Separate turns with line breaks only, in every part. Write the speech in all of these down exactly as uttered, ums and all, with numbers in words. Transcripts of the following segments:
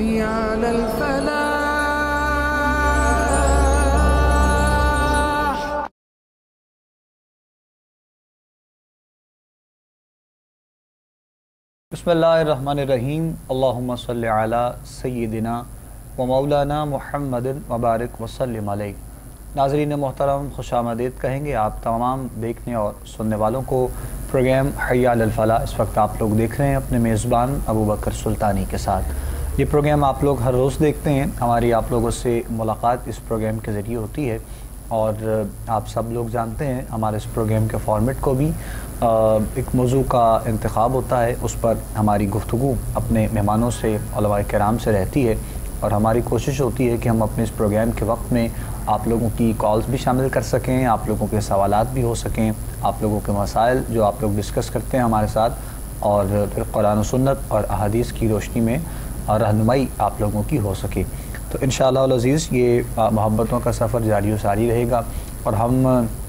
حي على الفلاح.
بسم اللہ الرحمن الرحیم. اللہم صلی علی سیدنا و مولانا محمد وبارک وسلم علیہ. ناظرین محترم، خوش آمدید کہیں گے آپ تمام دیکھنے اور سننے والوں کو. پروگرام حی علی الفلاح اس وقت آپ لوگ دیکھ رہے ہیں اپنے میزبان ابو بکر سلطانی کے ساتھ. یہ پروگرام آپ لوگ ہر روز دیکھتے ہیں. ہماری آپ لوگوں سے ملاقات اس پروگرام کے ذریعے ہوتی ہے اور آپ سب لوگ جانتے ہیں ہمارے اس پروگرام کے فارمیٹ کو بھی ایک موضوع کا انتخاب ہوتا ہے. اس پر ہماری گفتگو اپنے مہمانوں سے، علماء کرام سے رہتی ہے اور ہماری کوشش ہوتی ہے کہ ہم اپنے اس پروگرام کے وقت میں آپ لوگوں کی کالز بھی شامل کر سکیں، آپ لوگوں کے سوالات بھی ہو سکیں، آپ لوگوں کے مسائل جو آپ لوگ ڈسکس کرتے ہیں ہمارے ساتھ، اور پھر قرآن و سنت اور احادیث کی روشنی میں رہنمائی آپ لوگوں کی ہو سکے. تو انشاءاللہ العزیز یہ محبتوں کا سفر جاری و ساری رہے گا اور ہم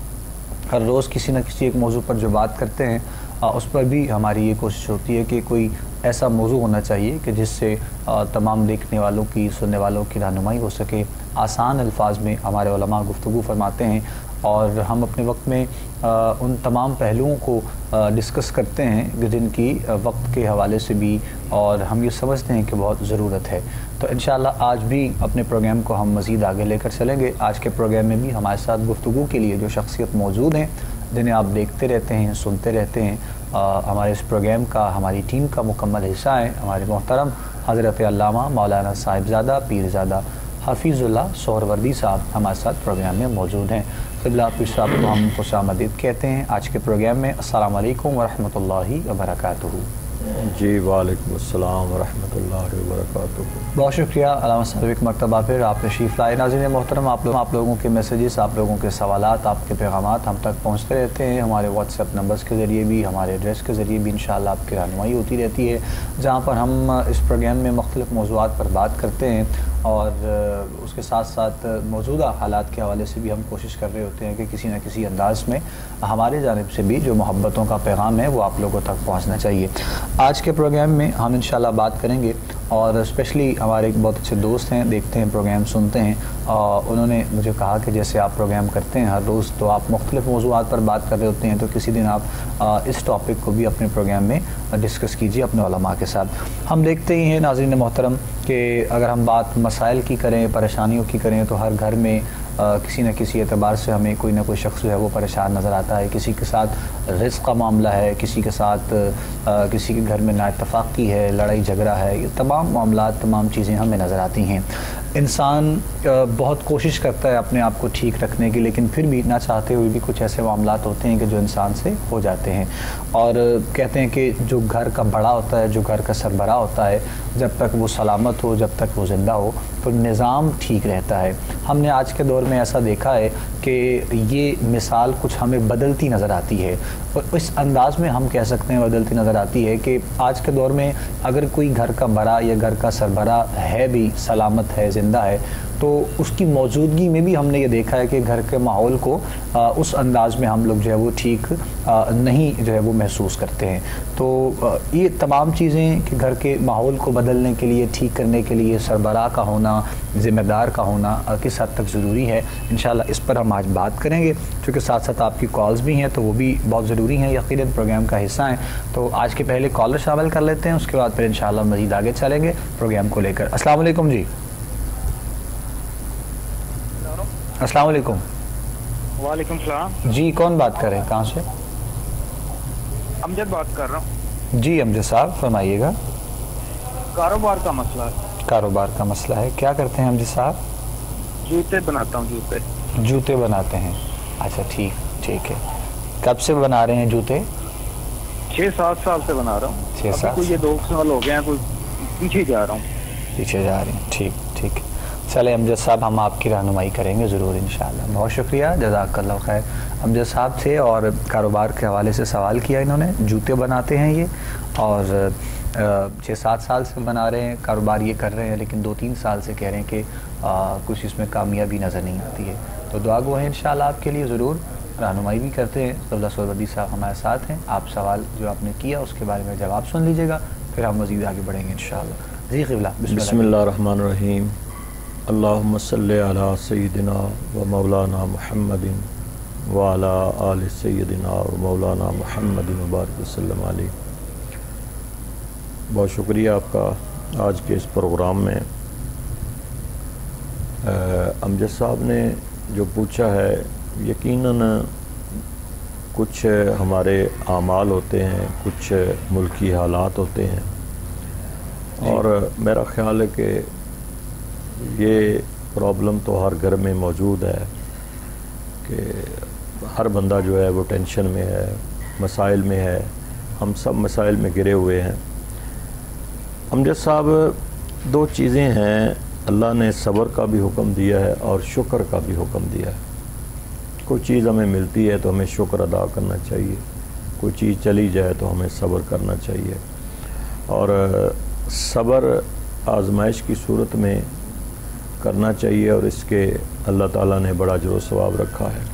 ہر روز کسی نہ کسی ایک موضوع پر جو بات کرتے ہیں اس پر بھی ہماری یہ کوشش ہوتی ہے کہ کوئی ایسا موضوع ہونا چاہیے کہ جس سے تمام دیکھنے والوں کی، سننے والوں کی رہنمائی ہو سکے. آسان الفاظ میں ہمارے علماء گفتگو فرماتے ہیں اور ہم اپنے وقت میں ان تمام پہلوؤں کو ڈسکس کرتے ہیں جن کی وقت کے حوالے سے بھی اور ہم یہ سمجھتے ہیں کہ بہت ضرورت ہے. تو انشاءاللہ آج بھی اپنے پروگرام کو ہم مزید آگے لے کر چلیں گے. آج کے پروگرام میں بھی ہمارے ساتھ گفتگو کے لیے جو شخصیت موجود ہیں جنہیں آپ دیکھتے رہتے ہیں، سنتے رہتے ہیں، ہمارے اس پروگرام کا، ہماری ٹیم کا مکمل حصہ ہیں. ہمارے محترم حضرت علامہ مولانا صاحبزادہ پیرزادہ حفیظ اللہ سہروردی صاحب ہمارے ساتھ پروگرام میں موجود ہیں. قبلہ پیر صاحب کو ہم خوش آمدید کہتے ہیں آج کے پروگرام میں. السلام علیکم ورحمۃ اللہ وبرکاتہ.
جی وعلیکم السلام ورحمۃ اللہ وبرکاتہ.
بہت شکریہ علامہ صاحب، ایک مرتبہ پھر آپ تشریف لائے. ناظرین محترم، آپ لوگ آپ لوگوں کے میسیجز، آپ لوگوں کے سوالات، آپ کے پیغامات ہم تک پہنچتے رہتے ہیں. ہمارے واٹس ایپ نمبرز کے ذریعے بھی، ہمارے ایڈریس کے ذریعے بھی انشاءاللہ آپ کی رہنمائی ہوتی رہتی ہے، جہاں پر ہم اس پروگرام میں مختلف موضوعات پر بات کرتے ہیں اور اس کے ساتھ ساتھ موجودہ حالات کے حوالے سے بھی ہم کوشش کر رہے ہوتے ہیں کہ کسی نہ کسی انداز میں ہمارے جانب سے بھی جو محبتوں کا پیغام ہے وہ آپ لوگوں تک پہنچنا چاہیے. آج کے پروگرام میں ہم انشاءاللہ بات کریں گے اور اسپیشلی ہمارے ایک بہت اچھے دوست ہیں، دیکھتے ہیں پروگرام، سنتے ہیں، اور انہوں نے مجھے کہا کہ جیسے آپ پروگرام کرتے ہیں ہر روز تو آپ مختلف موضوعات پر بات کر رہے ہوتے ہیں، تو کسی دن آپ اس ٹاپک کو بھی اپنے پروگرام میں ڈسکس کیجیے اپنے علماء کے ساتھ. ہم دیکھتے ہی ہیں ناظرین محترم کہ اگر ہم بات مسائل کی کریں، پریشانیوں کی کریں، تو ہر گھر میں کسی نہ کسی اعتبار سے ہمیں کوئی نہ کوئی شخص جو ہے وہ پریشان نظر آتا ہے. کسی کے ساتھ رزق کا معاملہ ہے، کسی کے ساتھ کسی کے گھر میں نااتفاقی ہے، لڑائی جھگڑا ہے. یہ تمام معاملات، تمام چیزیں ہمیں نظر آتی ہیں. انسان بہت کوشش کرتا ہے اپنے آپ کو ٹھیک رکھنے کی، لیکن پھر بھی نہ چاہتے ہوئے بھی کچھ ایسے معاملات ہوتے ہیں کہ جو انسان سے ہو جاتے ہیں. اور کہتے ہیں کہ جو گھر کا بڑا ہوتا ہے، جو گھر کا سربراہ ہوتا ہے، جب تک وہ سلامت ہو، جب تک وہ زندہ ہو تو نظام ٹھیک رہتا ہے. ہم نے آج کے دور میں ایسا دیکھا ہے کہ یہ مثال کچھ ہمیں بدلتی نظر آتی ہے، اور اس انداز میں ہم کہہ سکتے ہیں بدلتی نظر آتی ہے کہ آج کے دور میں اگر کوئی گھر کا بڑا یا گھر کا سربراہ ہے بھی، سلامت ہے، زندہ ہے، تو اس کی موجودگی میں بھی ہم نے یہ دیکھا ہے کہ گھر کے ماحول کو اس انداز میں ہم لوگ جو ہے وہ ٹھیک نہیں جو ہے وہ محسوس کرتے ہیں. تو یہ تمام چیزیں کہ گھر کے ماحول کو بدلنے کے لیے، ٹھیک کرنے کے لیے سربراہ کا ہونا، ذمہ دار کا ہونا کس حد تک ضروری ہے، انشاءاللہ اس پر ہم آج بات کریں گے. چونکہ ساتھ ساتھ آپ کی کالز بھی ہیں تو وہ بھی بہت ضروری ہیں، یقیناً پروگرام کا حصہ ہیں. تو آج کے پہلے کالر شامل کر لیتے ہیں، اس کے بعد پھر انشاءاللہ مزید آگے چلیں گے پروگرام کو لے کر. السلام علیکم. جی السلام علیکم.
وعلیکم السلام.
جی کون بات کر رہے ہیں، کہاں سے؟
امجد بات کر رہا ہوں.
جی امجد صاحب فرمائیے گا.
کاروبار کا مسئلہ ہے.
کاروبار کا مسئلہ ہے، کیا کرتے ہیں امجد صاحب؟
جوتے بناتا ہوں. جوتے
جوتے بناتے ہیں. اچھا ٹھیک ٹھیک ہے. کب سے بنا رہے ہیں جوتے؟
چھ سات سال سے بنا رہا ہوں.
چھ سات
کوئی یہ دو سال ہو گئے ہیں، کوئی پیچھے جا رہا ہوں.
پیچھے جا رہے ہیں. ٹھیک ٹھیک. چلے امجد صاحب ہم آپ کی رہنمائی کریں گے ضرور انشاءاللہ. بہت شکریہ، جزاک اللہ خیر. امجد صاحب تھے اور کاروبار کے حوالے سے سوال کیا انہوں نے. جوتے بناتے ہیں یہ اور چھ سات سال سے بنا رہے ہیں، کاروبار یہ کر رہے ہیں، لیکن دو تین سال سے کہہ رہے ہیں کہ کچھ اس میں کامیابی نظر نہیں آتی ہے. تو دعا گو ہیں انشاءاللہ آپ کے لیے، ضرور رہنمائی بھی کرتے ہیں. قبلہ سہروردی صاحب ہمارے ساتھ ہیں. آپ سوال جو آپ نے کیا اس کے بارے میں جواب سن لیجیے گا، پھر ہم مزید آگے بڑھیں گے انشاءاللہ. جی قبلہ
بسم اللہ الرحمن الرحیم اللہم صلی علی سیدنا و مولانا محمد وعلی آل سیدنا و مولانا محمد مبارک وسلم علیہ۔ بہت شکریہ آپ کا آج کے اس پروگرام میں۔ امجد صاحب نے جو پوچھا ہے، یقیناً کچھ ہمارے اعمال ہوتے ہیں، کچھ ملکی حالات ہوتے ہیں، اور میرا خیال ہے کہ یہ پرابلم تو ہر گھر میں موجود ہے کہ ہر بندہ جو ہے وہ ٹینشن میں ہے، مسائل میں ہے، ہم سب مسائل میں گرے ہوئے ہیں۔ امجد صاحب، دو چیزیں ہیں، اللہ نے صبر کا بھی حکم دیا ہے اور شکر کا بھی حکم دیا ہے۔ کوئی چیز ہمیں ملتی ہے تو ہمیں شکر ادا کرنا چاہیے، کوئی چیز چلی جائے تو ہمیں صبر کرنا چاہیے، اور صبر آزمائش کی صورت میں کرنا چاہیے، اور اس کے اللہ تعالیٰ نے بڑا اجر و ثواب رکھا ہے۔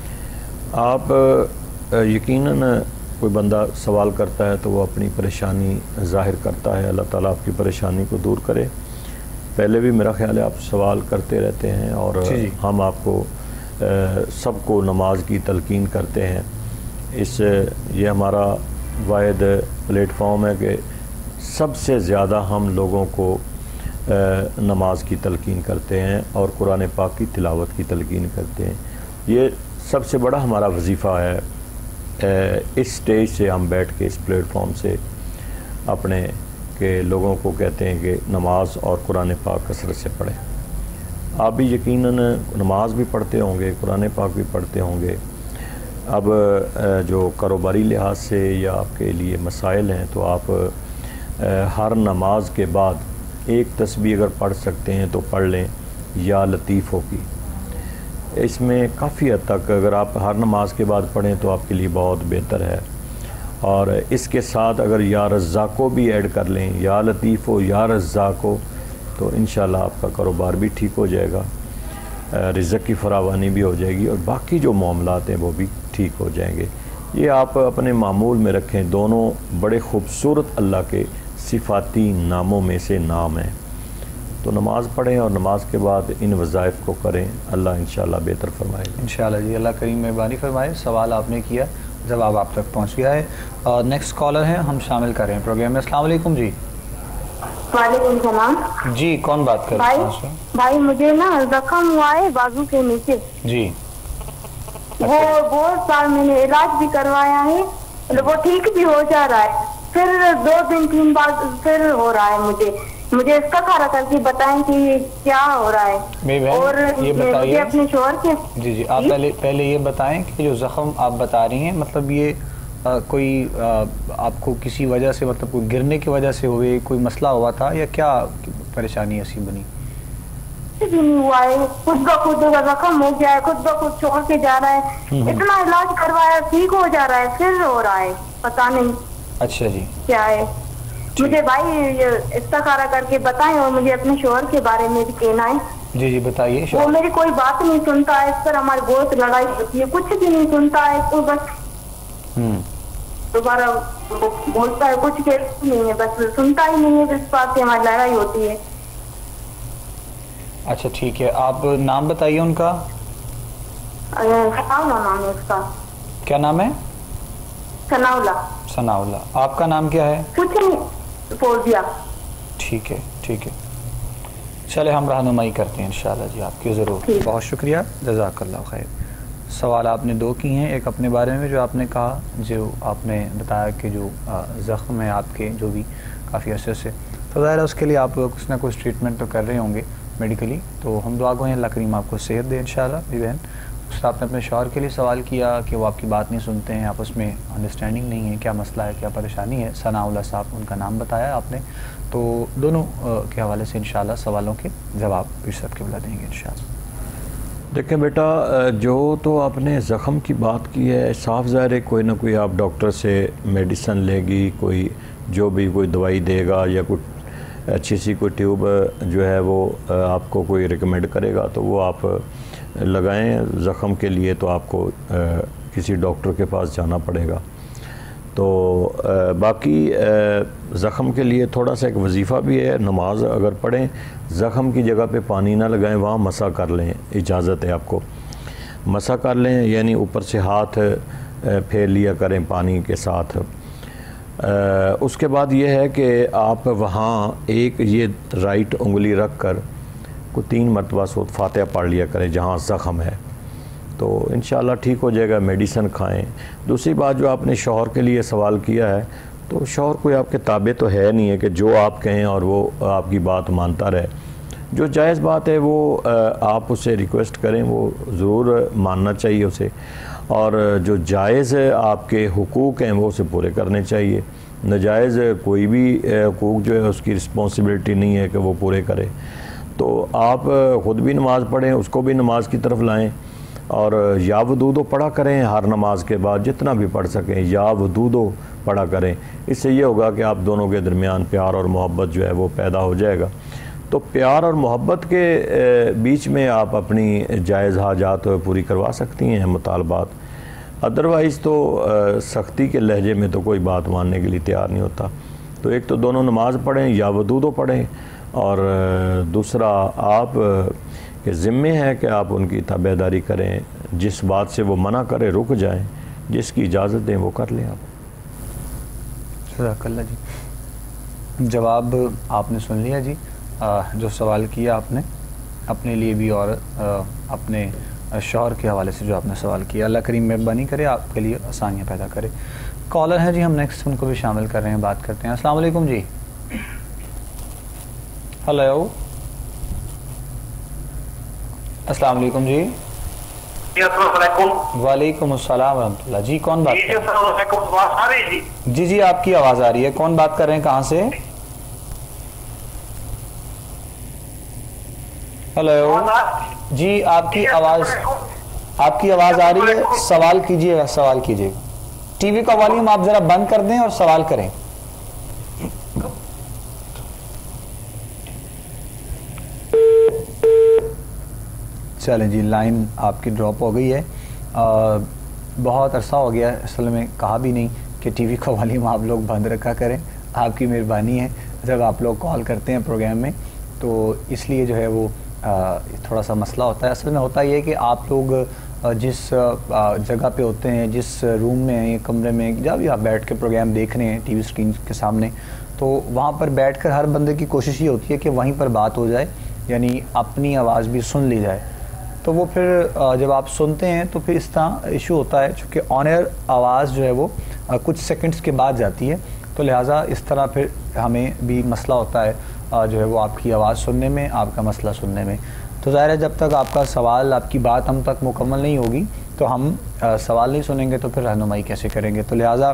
آپ یقیناً کوئی بندہ سوال کرتا ہے تو وہ اپنی پریشانی ظاہر کرتا ہے، اللہ تعالیٰ آپ کی پریشانی کو دور کرے۔ پہلے بھی میرا خیال ہے آپ سوال کرتے رہتے ہیں، اور ہم آپ کو سب کو نماز کی تلقین کرتے ہیں۔ اس یہ ہمارا واحد پلیٹ فارم ہے کہ سب سے زیادہ ہم لوگوں کو نماز کی تلقین کرتے ہیں اور قرآن پاک کی تلاوت کی تلقین کرتے ہیں۔ یہ سب سے بڑا ہمارا وظیفہ ہے۔ اس سٹیج سے ہم بیٹھ کے اس پلیٹ فارم سے اپنے کہ لوگوں کو کہتے ہیں کہ نماز اور قرآن پاک کثرت سے پڑھیں۔ آپ بھی یقیناً نماز بھی پڑھتے ہوں گے، قرآن پاک بھی پڑھتے ہوں گے۔ اب جو کاروباری لحاظ سے یا آپ کے لیے مسائل ہیں تو آپ ہر نماز کے بعد ایک تسبیح اگر پڑھ سکتے ہیں تو پڑھ لیں، یا لطیفوں کی۔ اس میں کافی حد تک اگر آپ ہر نماز کے بعد پڑھیں تو آپ کے لیے بہت بہتر ہے، اور اس کے ساتھ اگر یا رزاقو بھی ایڈ کر لیں، یا لطیفو یا رزاقو، تو انشاءاللہ آپ کا کاروبار بھی ٹھیک ہو جائے گا، رزق کی فراوانی بھی ہو جائے گی، اور باقی جو معاملات ہیں وہ بھی ٹھیک ہو جائیں گے۔ یہ آپ اپنے معمول میں رکھیں، دونوں بڑے خوبصورت اللہ کے صفاتی ناموں میں سے نام ہیں۔ تو نماز پڑھیں اور نماز کے بعد ان وظائف کو کریں، اللہ انشاءاللہ بہتر فرمائے گا۔
انشاءاللہ جی، اللہ کریم مہربانی فرمائے۔ سوال آپ نے کیا، جواب آپ تک پہنچ گیا ہے۔ نیکسٹ کالر ہیں، ہم شامل کر رہے ہیں پروگرام میں۔ السلام علیکم جی۔
وعلیکم السلام
جی، کون بات کر رہے ہیں؟
بھائی مجھے نا زخم ہوا ہے بازو کے نیچے
جی،
وہ بہت سال میں نے علاج بھی کروایا ہے، وہ ٹھیک بھی ہو جا رہا ہے، پھر دو دن تین بار پھر ہو رہا ہے۔ مجھے مجھے اس کا کھارا کر کے بتائیں کہ یہ کیا ہو رہا ہے، اور مجھے اپنے شوہر کے
جی جی آپ پہلے پہلے یہ بتائیں کہ جو زخم آپ بتا رہی ہیں، مطلب یہ آ, کوئی آ, آپ کو کسی وجہ سے، مطلب کوئی گرنے کی وجہ سے ہوئے، کوئی مسئلہ ہوا تھا، یا کیا پریشانی ایسی بنی؟
بھی نہیں ہوا ہے، خود بخود زخم ہو گیا ہے، خود بخود چھوڑ کے جا رہا ہے، اتنا علاج کروایا ٹھیک ہو جا رہا ہے، پھر ہو رہا ہے، پتہ نہیں
اچھا جی
کیا ہے۔ مجھے بھائی استخارہ کر کے بتائیں، اور مجھے اپنے شوہر کے بارے میں بھی کہنا ہے۔
جی جی بتائیے۔
وہ میری کوئی بات نہیں سنتا ہے، اس پر ہماری بہت لڑائی ہوتی ہے، کچھ بھی نہیں سنتا ہے، تو بس دوبارہ بولتا ہے، کچھ کہتا نہیں ہے، بس سنتا ہی نہیں ہے، اس بات سے ہماری لڑائی ہوتی ہے۔
اچھا ٹھیک ہے، آپ نام بتائیے ان کا۔
ثناء نام ہے اس کا۔
کیا نام ہے؟
ثناء اللہ۔
ثناء اللہ۔ آپ کا نام کیا ہے؟
کچھ نہیں، فوزیہ۔
ٹھیک ہے ٹھیک ہے، چلے ہم رہنمائی کرتے ہیں انشاءاللہ جی آپ کی، ضرور۔ بہت شکریہ، جزاک اللہ خیر۔ سوال آپ نے دو کی ہیں، ایک اپنے بارے میں جو آپ نے کہا، جو آپ نے بتایا کہ جو زخم ہے آپ کے جو بھی کافی عرصے سے، تو ظاہر ہے اس کے لیے آپ کچھ نہ کچھ ٹریٹمنٹ تو کر رہے ہوں گے میڈیکلی، تو ہم دعا گوئیں اللہ کریم آپ کو صحت دے انشاءاللہ بھی بہن۔ اس آپ نے اپنے شوہر کے لیے سوال کیا کہ وہ آپ کی بات نہیں سنتے ہیں، آپ اس میں انڈرسٹینڈنگ نہیں ہے، کیا مسئلہ ہے، کیا پریشانی ہے۔ ثناء اللہ صاحب ان کا نام بتایا آپ نے، تو دونوں کے حوالے سے انشاءاللہ سوالوں کے جواب ارشاد قبلہ دیں گے انشاءاللہ۔
دیکھیں بیٹا، جو تو آپ نے زخم کی بات کی ہے، صاف ظاہر ہے کوئی نہ کوئی آپ ڈاکٹر سے میڈیسن لے گی، کوئی جو بھی کوئی دوائی دے گا، یا کوئی اچھی سی کوئی ٹیوب جو ہے وہ آپ کو کوئی ریکمینڈ کرے گا تو وہ آپ لگائیں۔ زخم کے لیے تو آپ کو کسی ڈاکٹر کے پاس جانا پڑے گا۔ تو باقی زخم کے لیے تھوڑا سا ایک وظیفہ بھی ہے، نماز اگر پڑھیں زخم کی جگہ پہ پانی نہ لگائیں، وہاں مسح کر لیں، اجازت ہے آپ کو مسح کر لیں، یعنی اوپر سے ہاتھ پھیر لیا کریں پانی کے ساتھ۔ اس کے بعد یہ ہے کہ آپ وہاں ایک یہ رائٹ انگلی رکھ کر کو تین مرتبہ سورۃ فاتحہ پڑھ لیا کریں جہاں زخم ہے، تو انشاءاللہ ٹھیک ہو جائے گا۔ میڈیسن کھائیں۔ دوسری بات جو آپ نے شوہر کے لیے سوال کیا ہے، تو شوہر کوئی آپ کے تابع تو ہے نہیں ہے کہ جو آپ کہیں اور وہ آپ کی بات مانتا رہے۔ جو جائز بات ہے وہ آپ اسے ریکویسٹ کریں، وہ ضرور ماننا چاہیے اسے، اور جو جائز آپ کے حقوق ہیں وہ اسے پورے کرنے چاہیے۔ ناجائز کوئی بھی حقوق جو ہے اس کی رسپانسبلٹی نہیں ہے کہ وہ پورے کرے۔ تو آپ خود بھی نماز پڑھیں، اس کو بھی نماز کی طرف لائیں، اور یا ودودو پڑھا کریں ہر نماز کے بعد جتنا بھی پڑھ سکیں، یا ودودو پڑھا کریں۔ اس سے یہ ہوگا کہ آپ دونوں کے درمیان پیار اور محبت جو ہے وہ پیدا ہو جائے گا۔ تو پیار اور محبت کے بیچ میں آپ اپنی جائز حاجات پوری کروا سکتی ہیں، مطالبات۔ ادروائز تو سختی کے لہجے میں تو کوئی بات ماننے کے لیے تیار نہیں ہوتا۔ تو ایک تو دونوں نماز پڑھیں یا ودودو پڑھیں، اور دوسرا آپ کے ذمے ہے کہ آپ ان کی تابع داری کریں، جس بات سے وہ منع کرے رک جائیں، جس کی اجازت دیں وہ کر لیں آپ۔
جزاک اللہ جی، جواب آپ نے سن لیا جی۔ جو سوال کیا آپ نے اپنے لیے بھی اور اپنے شوہر کے حوالے سے جو آپ نے سوال کیا، اللہ کریم مہربانی کرے آپ کے لیے آسانیاں پیدا کرے۔ کالر ہیں جی، ہم نیکسٹ ان کو بھی شامل کر رہے ہیں، بات کرتے ہیں۔ السلام علیکم جی۔ ہلو، السلام علیکم جی۔
السلام علیکم۔
وعلیکم السلام ورحمۃ اللہ جی، کون بات کر رہے ہیں؟
السلام علیکم، آواز آ رہی جی؟
جی جی آپ کی آواز آ رہی ہے، کون بات کر رہے ہیں، کہاں سے؟ ہلو جی، آپ کی آواز آپ کی آواز آ رہی ہے، سوال کیجیے گا، سوال کیجیے گا۔ ٹی وی کا والیوم آپ ذرا بند کر دیں اور سوال کریں۔ چلیں جی، لائن آپ کی ڈراپ ہو گئی ہے۔ بہت عرصہ ہو گیا، اصل میں کہا بھی نہیں کہ ٹی وی کا والیوم آپ لوگ بند رکھا کریں، آپ کی مہربانی ہے جب آپ لوگ کال کرتے ہیں پروگرام میں، تو اس لیے جو ہے وہ تھوڑا سا مسئلہ ہوتا ہے۔ اصل میں ہوتا یہ ہے کہ آپ لوگ جس جگہ پہ ہوتے ہیں، جس روم میں ہیں، کمرے میں، جب بھی آپ بیٹھ کے پروگرام دیکھ رہے ہیں ٹی وی اسکرین کے سامنے، تو وہاں پر بیٹھ کر ہر بندے کی کوشش یہ ہوتی ہے کہ وہیں پر بات ہو جائے، یعنی اپنی آواز بھی سن لی جائے۔ تو وہ پھر جب آپ سنتے ہیں تو پھر اس طرح ایشو ہوتا ہے، چونکہ آن ایئر آواز جو ہے وہ کچھ سیکنڈز کے بعد جاتی ہے، تو لہٰذا اس طرح پھر ہمیں بھی مسئلہ ہوتا ہے جو ہے وہ آپ کی آواز سننے میں، آپ کا مسئلہ سننے میں۔ تو ظاہر ہے جب تک آپ کا سوال، آپ کی بات ہم تک مکمل نہیں ہوگی تو ہم سوال نہیں سنیں گے تو پھر رہنمائی کیسے کریں گے۔ تو لہٰذا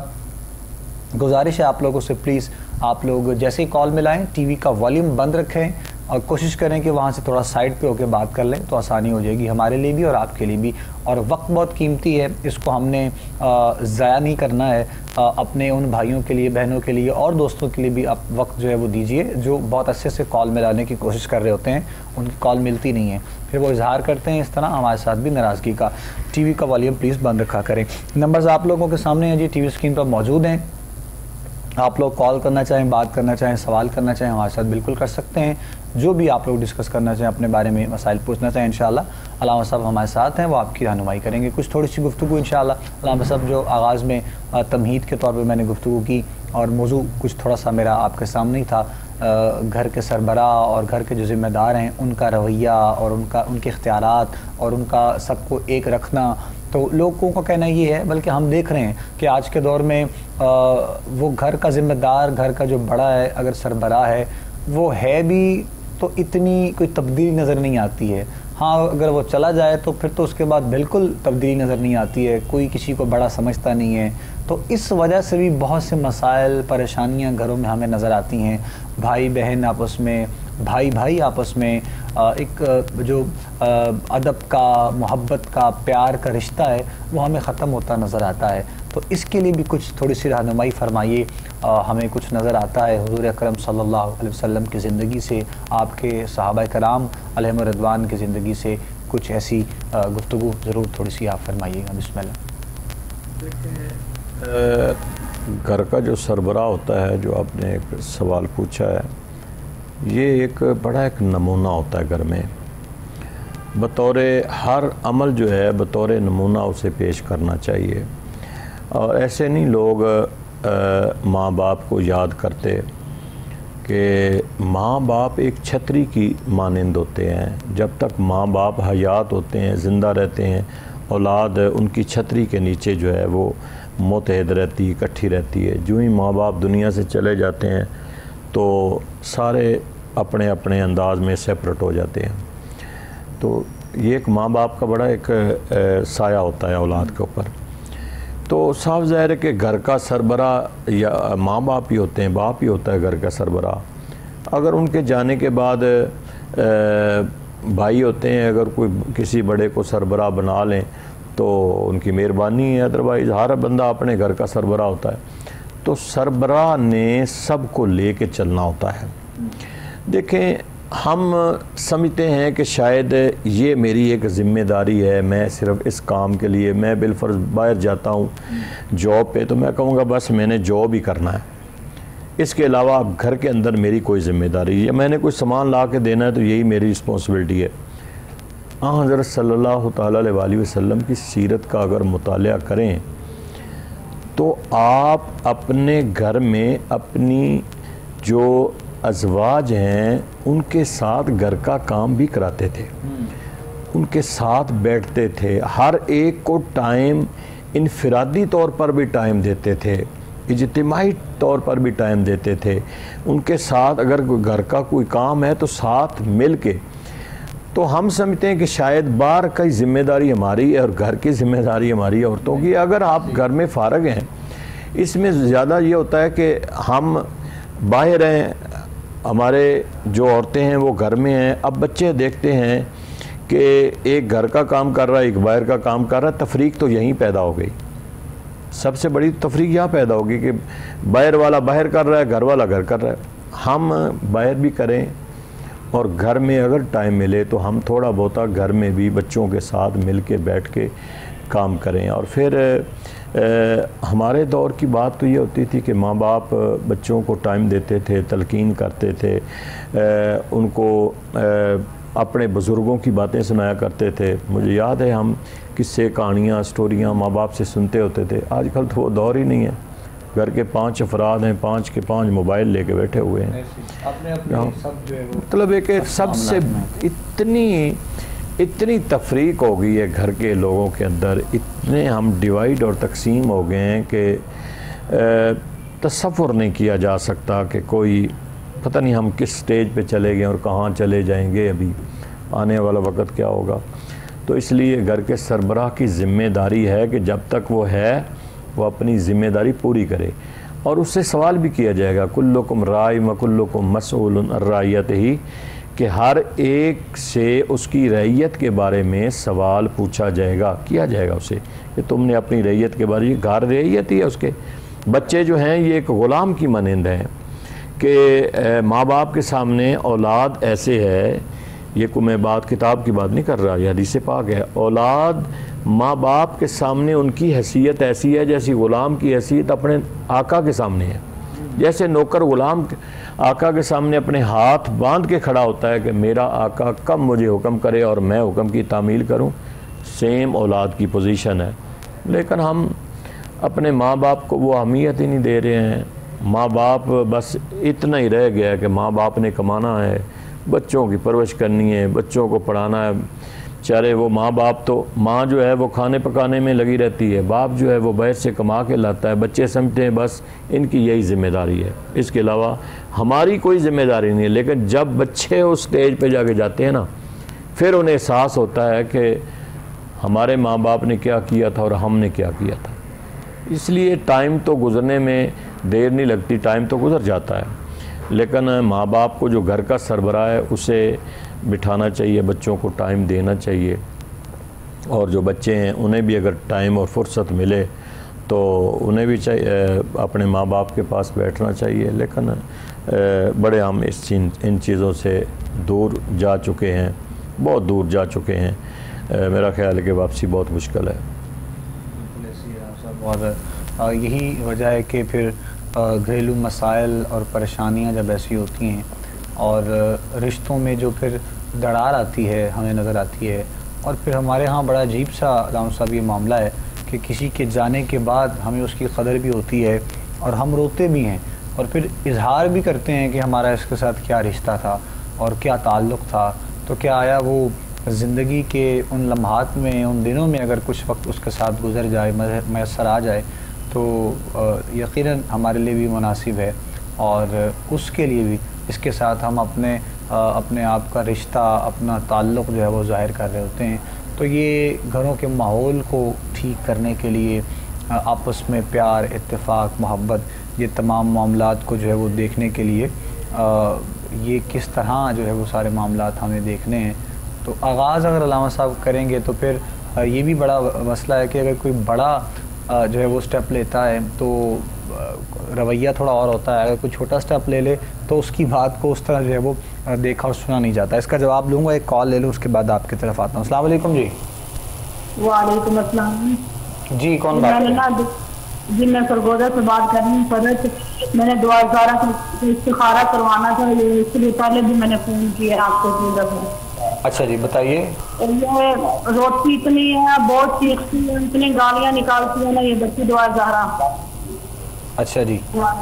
گزارش ہے آپ لوگوں سے، پلیز آپ لوگ جیسے ہی کال ملائیں ٹی وی کا والیوم بند رکھیں اور کوشش کریں کہ وہاں سے تھوڑا سائڈ پہ ہو کے بات کر لیں، تو آسانی ہو جائے گی ہمارے لیے بھی اور آپ کے لیے بھی۔ اور وقت بہت قیمتی ہے، اس کو ہم نے ضائع نہیں کرنا ہے۔ اپنے ان بھائیوں کے لیے، بہنوں کے لیے اور دوستوں کے لیے بھی آپ وقت جو ہے وہ دیجئے، جو بہت اچھے سے کال ملانے کی کوشش کر رہے ہوتے ہیں، ان کی کال ملتی نہیں ہے، پھر وہ اظہار کرتے ہیں اس طرح ہمارے ساتھ بھی ناراضگی کا۔ ٹی وی کا والیوم پلیز بند رکھا کریں۔ نمبرز آپ لوگوں کے سامنے ہیں جی، ٹی وی اسکرین پر موجود ہیں۔ آپ لوگ کال کرنا چاہیں، بات کرنا چاہیں، سوال کرنا چاہیں، ہمارے ساتھ بالکل کر سکتے ہیں۔ جو بھی آپ لوگ ڈسکس کرنا چاہیں، اپنے بارے میں مسائل پوچھنا چاہیں، انشاءاللہ علامہ صاحب ہمارے ساتھ ہیں، وہ آپ کی رہنمائی کریں گے۔ کچھ تھوڑی سی گفتگو انشاءاللہ علامہ صاحب، جو آغاز میں تمہید کے طور پہ میں نے گفتگو کی، اور موضوع کچھ تھوڑا سا میرا آپ کے سامنے ہی تھا، گھر کے سربراہ اور گھر کے جو ذمہ دار ہیں ان کا رویہ اور ان کا ان کے اختیارات اور ان کا سب کو ایک رکھنا۔ تو لوگوں کا کہنا یہ ہے، بلکہ ہم دیکھ رہے ہیں کہ آج کے دور میں وہ گھر کا ذمہ دار، گھر کا جو بڑا ہے، اگر سربراہ ہے، وہ ہے بھی تو اتنی کوئی تبدیلی نظر نہیں آتی ہے۔ ہاں اگر وہ چلا جائے تو پھر تو اس کے بعد بالکل تبدیلی نظر نہیں آتی ہے، کوئی کسی کو بڑا سمجھتا نہیں ہے۔ تو اس وجہ سے بھی بہت سے مسائل، پریشانیاں گھروں میں ہمیں نظر آتی ہیں۔ بھائی بہن آپس میں، بھائی بھائی آپس میں ایک جو ادب کا، محبت کا، پیار کا رشتہ ہے وہ ہمیں ختم ہوتا نظر آتا ہے۔ تو اس کے لیے بھی کچھ تھوڑی سی رہنمائی فرمائیے۔ ہمیں کچھ نظر آتا ہے حضور اکرم صلی اللہ علیہ وسلم کی زندگی سے، آپ کے صحابہ کرام علیہم الرضوان کی زندگی سے کچھ ایسی گفتگو ضرور تھوڑی سی آپ فرمائیے گا۔ بسم اللہ۔
دیکھیں
گھر کا جو سربراہ ہوتا ہے، جو آپ نے ایک سوال پوچھا ہے، یہ ایک بڑا ایک نمونہ ہوتا ہے گھر میں. بطور ہر عمل جو ہے بطور نمونہ اسے پیش کرنا چاہیے. اور ایسے نہیں لوگ ماں باپ کو یاد کرتے کہ ماں باپ ایک چھتری کی مانند ہوتے ہیں. جب تک ماں باپ حیات ہوتے ہیں، زندہ رہتے ہیں، اولاد ان کی چھتری کے نیچے جو ہے وہ متحد رہتی، اکٹھی رہتی ہے. جو ہی ماں باپ دنیا سے چلے جاتے ہیں تو سارے اپنے اپنے انداز میں سیپریٹ ہو جاتے ہیں. تو یہ ایک ماں باپ کا بڑا ایک سایہ ہوتا ہے اولاد کے اوپر. تو صاف ظاہر ہے کہ گھر کا سربراہ یا ماں باپ ہی ہوتے ہیں، باپ ہی ہوتا ہے گھر کا سربراہ. اگر ان کے جانے کے بعد بھائی ہوتے ہیں، اگر کوئی کسی بڑے کو سربراہ بنا لیں تو ان کی مہربانی ہے، ادروائز ہر بندہ اپنے گھر کا سربراہ ہوتا ہے. تو سربراہ نے سب کو لے کے چلنا ہوتا ہے. دیکھیں، ہم سمجھتے ہیں کہ شاید یہ میری ایک ذمہ داری ہے، میں صرف اس کام کے لیے، میں بالفرض باہر جاتا ہوں جاب پہ تو میں کہوں گا بس میں نے جاب ہی کرنا ہے، اس کے علاوہ اب گھر کے اندر میری کوئی ذمہ داری ہے، میں نے کوئی سامان لا کے دینا ہے تو یہی میری رسپانسبلٹی ہے. آن حضرت صلی اللہ تعالیٰ علیہ وسلم کی سیرت کا اگر مطالعہ کریں تو آپ اپنے گھر میں اپنی جو ازواج ہیں ان کے ساتھ گھر کا کام بھی کراتے تھے، ان کے ساتھ بیٹھتے تھے، ہر ایک کو ٹائم انفرادی طور پر بھی ٹائم دیتے تھے، اجتماعی طور پر بھی ٹائم دیتے تھے. ان کے ساتھ اگر گھر کا کوئی کام ہے تو ساتھ مل کے. تو ہم سمجھتے ہیں کہ شاید باہر کی ذمہ داری ہماری ہے اور گھر کی ذمہ داری ہماری عورتوں کی. اگر آپ گھر میں فارغ ہیں، اس میں زیادہ یہ ہوتا ہے کہ ہم باہر ہیں، ہمارے جو عورتیں ہیں وہ گھر میں ہیں. اب بچے دیکھتے ہیں کہ ایک گھر کا کام کر رہا ہے، ایک باہر کا کام کر رہا ہے، تفریق تو یہیں پیدا ہو گئی. سب سے بڑی تفریق یہاں پیدا ہوگی کہ باہر والا باہر کر رہا ہے، گھر والا گھر کر رہا ہے. ہم باہر بھی کریں اور گھر میں اگر ٹائم ملے تو ہم تھوڑا بہتا گھر میں بھی بچوں کے ساتھ مل کے بیٹھ کے کام کریں. اور پھر ہمارے دور کی بات تو یہ ہوتی تھی کہ ماں باپ بچوں کو ٹائم دیتے تھے، تلقین کرتے تھے، ان کو اپنے بزرگوں کی باتیں سنایا کرتے تھے. مجھے یاد ہے ہم قصے، کہانیاں، سٹوریاں ماں باپ سے سنتے ہوتے تھے. آج کل تو وہ دور ہی نہیں ہے. گھر کے پانچ افراد ہیں، پانچ کے پانچ موبائل لے کے بیٹھے ہوئے ہیں. مطلب ہے کہ سب سے اتنی اتنی تفریق ہو گئی ہے گھر کے لوگوں کے اندر، اتنے ہم ڈیوائیڈ اور تقسیم ہو گئے ہیں کہ تصور نہیں کیا جا سکتا کہ کوئی پتہ نہیں ہم کس سٹیج پہ چلے گئے اور کہاں چلے جائیں گے، ابھی آنے والا وقت کیا ہوگا. تو اس لیے گھر کے سربراہ کی ذمہ داری ہے کہ جب تک وہ ہے وہ اپنی ذمہ داری پوری کرے. اور اس سے سوال بھی کیا جائے گا، کلکم راع و کلکم مسئول عن رعیتہ، کہ ہر ایک سے اس کی رعیت کے بارے میں سوال پوچھا جائے گا، کیا جائے گا اسے کہ تم نے اپنی رعیت کے بارے میں، گھر رعیت ہی ہے اس کے. بچے جو ہیں یہ ایک غلام کی مانند ہیں کہ ماں باپ کے سامنے اولاد ایسے ہے، یہ کوئی میں بات کتاب کی بات نہیں کر رہا، یہ حدیث پاک ہے. اولاد ماں باپ کے سامنے ان کی حیثیت ایسی ہے جیسی غلام کی حیثیت اپنے آقا کے سامنے ہے. جیسے نوکر غلام آقا کے سامنے اپنے ہاتھ باندھ کے کھڑا ہوتا ہے کہ میرا آقا کب مجھے حکم کرے اور میں حکم کی تعمیل کروں، سیم اولاد کی پوزیشن ہے. لیکن ہم اپنے ماں باپ کو وہ اہمیت ہی نہیں دے رہے ہیں. ماں باپ بس اتنا ہی رہ گیا کہ ماں باپ نے کمانا ہے، بچوں کی پرورش کرنی ہے، بچوں کو پڑھانا ہے. چارے وہ ماں باپ تو ماں جو ہے وہ کھانے پکانے میں لگی رہتی ہے، باپ جو ہے وہ باہر سے کما کے لاتا ہے. بچے سمجھتے ہیں بس ان کی یہی ذمہ داری ہے، اس کے علاوہ ہماری کوئی ذمہ داری نہیں ہے. لیکن جب بچے اس سٹیج پہ جا کے جاتے ہیں نا، پھر انہیں احساس ہوتا ہے کہ ہمارے ماں باپ نے کیا کیا تھا اور ہم نے کیا کیا تھا. اس لیے ٹائم تو گزرنے میں دیر نہیں لگتی، ٹائم تو گزر جاتا ہے. لیکن ماں باپ کو جو گھر کا سربراہ ہے اسے بٹھانا چاہیے، بچوں کو ٹائم دینا چاہیے. اور جو بچے ہیں انہیں بھی اگر ٹائم اور فرصت ملے تو انہیں بھی چاہیے اپنے ماں باپ کے پاس بیٹھنا چاہیے. لیکن بڑے ہم اس ان چیزوں سے دور جا چکے ہیں، بہت دور جا چکے ہیں. میرا خیال ہے کہ واپسی بہت مشکل ہے.
اور یہی وجہ ہے کہ پھر گھریلو مسائل اور پریشانیاں جب ایسی ہوتی ہیں اور رشتوں میں جو پھر دراڑ آتی ہے ہمیں نظر آتی ہے، اور پھر ہمارے ہاں بڑا عجیب سا علامہ صاحب یہ معاملہ ہے کہ کسی کے جانے کے بعد ہمیں اس کی قدر بھی ہوتی ہے اور ہم روتے بھی ہیں اور پھر اظہار بھی کرتے ہیں کہ ہمارا اس کے ساتھ کیا رشتہ تھا اور کیا تعلق تھا، تو کیا آیا وہ زندگی کے ان لمحات میں، ان دنوں میں اگر کچھ وقت اس کے ساتھ گزر جائے، میسر آ جائے تو یقیناً ہمارے لیے بھی مناسب ہے، اور اس کے لیے بھی اس کے ساتھ ہم اپنے اپنے آپ کا رشتہ، اپنا تعلق جو ہے وہ ظاہر کر رہے ہوتے ہیں۔ تو یہ گھروں کے ماحول کو ٹھیک کرنے کے لیے، آپس میں پیار، اتفاق، محبت، یہ تمام معاملات کو جو ہے وہ دیکھنے کے لیے یہ کس طرح جو ہے وہ سارے معاملات ہمیں دیکھنے ہیں۔ تو آغاز اگر علامہ صاحب کریں گے تو پھر یہ بھی بڑا مسئلہ ہے کہ اگر کوئی بڑا جو ہے وہ سٹیپ لیتا ہے تو رویہ تھوڑا اور ہوتا ہے، اگر کوئی چھوٹا سٹیپ لے لے تو اس کی بات کو اس طرح جو ہے وہ دیکھا اور سنا نہیں جاتا۔ اس کا جواب لوں گا، ایک کال لے لوں، اس کے بعد آپ کی طرف آتا ہوں۔ السلام علیکم جی۔
وعلیکم السلام
جی کون بات
میں نا جی میں سرگودا سے بات کر رہی ہوں فرت، میں نے دعا زارہ سے استخارہ کروانا تھا، اس لیے پہلے بھی میں نے فون کیا آپ کو دو دفعہ۔
اچھا جی بتائیے۔
یہ روتی اتنی ہے، بہت چیختی ہے، اتنی گالیاں نکالتی ہے نا یہ بچی دعا زارہ۔
اچھا جی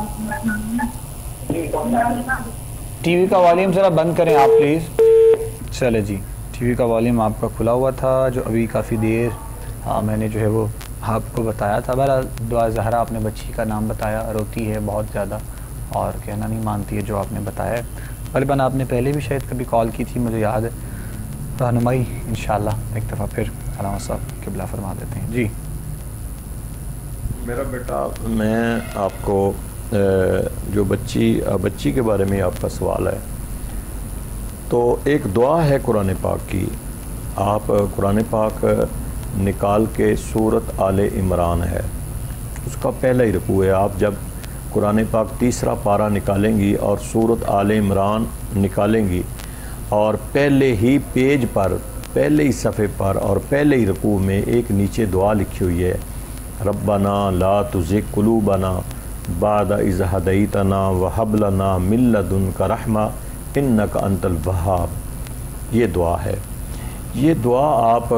ٹی وی کا والیوم ذرا بند کریں آپ پلیز۔ چلے جی، ٹی وی کا والیوم آپ کا کھلا ہوا تھا جو ابھی کافی دیر ہاں میں نے جو ہے وہ آپ کو بتایا تھا۔ بہرحال دعا زہرا آپ نے بچی کا نام بتایا، روتی ہے بہت زیادہ اور کہنا نہیں مانتی ہے جو آپ نے بتایا ہے۔ غالباً آپ نے پہلے بھی شاید کبھی کال کی تھی، مجھے یاد ہے۔ رہنمائی انشاءاللہ ایک دفعہ پھر علامہ صاحب قبلہ فرما دیتے ہیں۔ جی
میرا بیٹا، میں آپ کو جو بچی بچی کے بارے میں آپ کا سوال ہے، تو ایک دعا ہے قرآن پاک کی، آپ قرآن پاک نکال کے سورت آل عمران ہے، اس کا پہلا ہی رکوع ہے، آپ جب قرآن پاک تیسرا پارہ نکالیں گی اور سورت آل عمران نکالیں گی اور پہلے ہی پیج پر، پہلے ہی صفحے پر اور پہلے ہی رکوع میں ایک نیچے دعا لکھی ہوئی ہے، ربنا لا تزغ قلوبنا بعد اذ ہدیتنا وہب لنا من لدنک رحمہ انک انت الوہاب، یہ دعا ہے۔ یہ دعا آپ